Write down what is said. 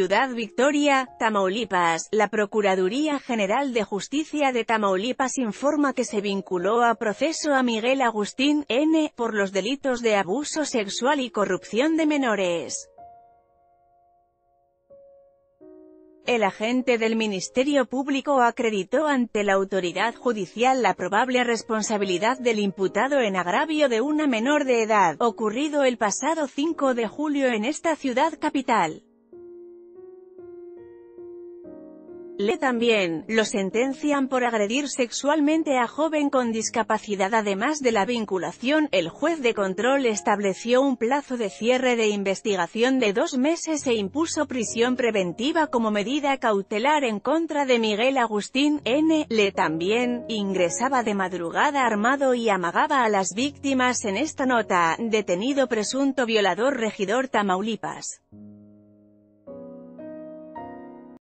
Ciudad Victoria, Tamaulipas. La Procuraduría General de Justicia de Tamaulipas informa que se vinculó a proceso a Miguel Agustín N. por los delitos de abuso sexual y corrupción de menores. El agente del Ministerio Público acreditó ante la autoridad judicial la probable responsabilidad del imputado en agravio de una menor de edad, ocurrido el pasado 5 de julio en esta ciudad capital. También lo sentencian por agredir sexualmente a joven con discapacidad. Además de la vinculación, el juez de control estableció un plazo de cierre de investigación de 2 meses e impuso prisión preventiva como medida cautelar en contra de Miguel Agustín N. También ingresaba de madrugada armado y amagaba a las víctimas. En esta nota, detenido presunto violador, regidor Tamaulipas.